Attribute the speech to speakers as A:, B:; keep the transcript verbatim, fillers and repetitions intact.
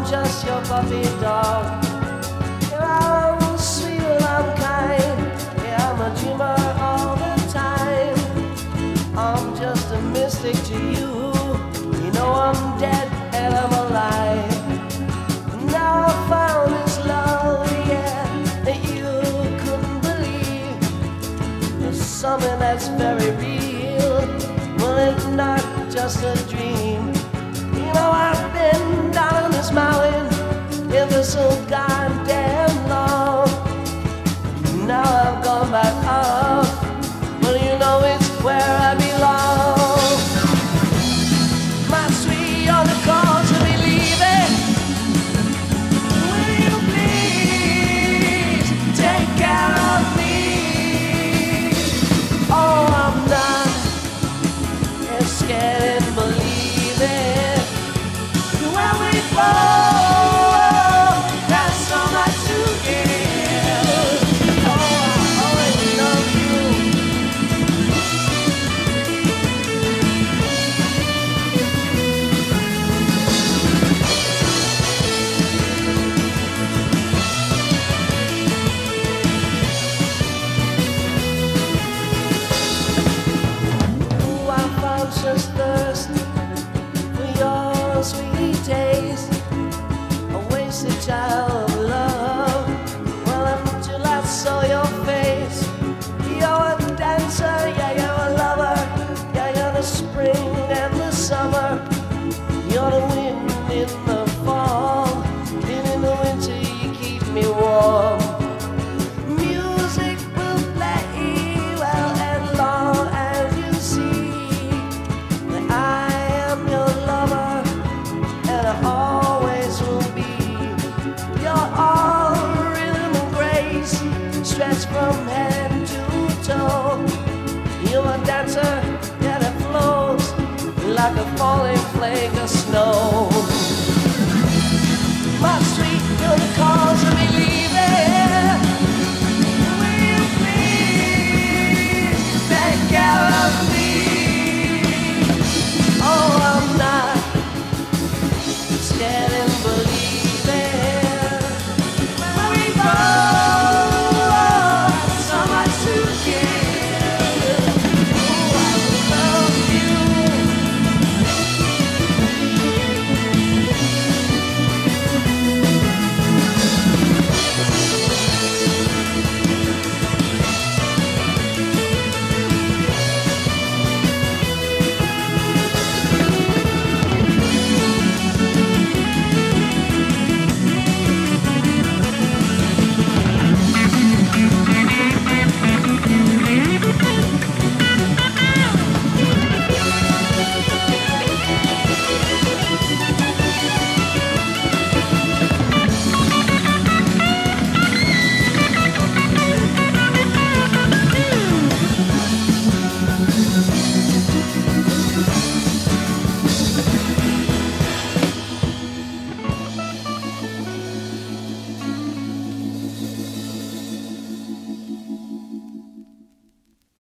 A: just your puppy dog. Yeah, I'm sweet and I'm kind. Yeah, I'm a dreamer all the time. I'm just a mystic to you. You know I'm dead and I'm alive. Now I found this love, yeah, that you couldn't believe. It's something that's very real. Well, it's not just a dream. You know I've been down on this mountain ever so goddamn long. Now I've gone back up. Well, you know it's where I belong. My sweet on the call to believe it. Will you please take care of me? Oh, I'm not as scared and believe it. Where we go, there's so much to give. Oh, I always love you. Ooh, I found such thirst for your sweet taste, a wasted child of love. Well, until I saw your face, you're a dancer, yeah, you're a lover, yeah, you're the spring and the summer, you're the wind in the fall, and in the winter you keep me warm. Music will play well as long as you see that I am your lover, and I always will be. You're all rhythm and grace, stretched from head to toe. You're a dancer, yeah, that flows like a falling flake of snow.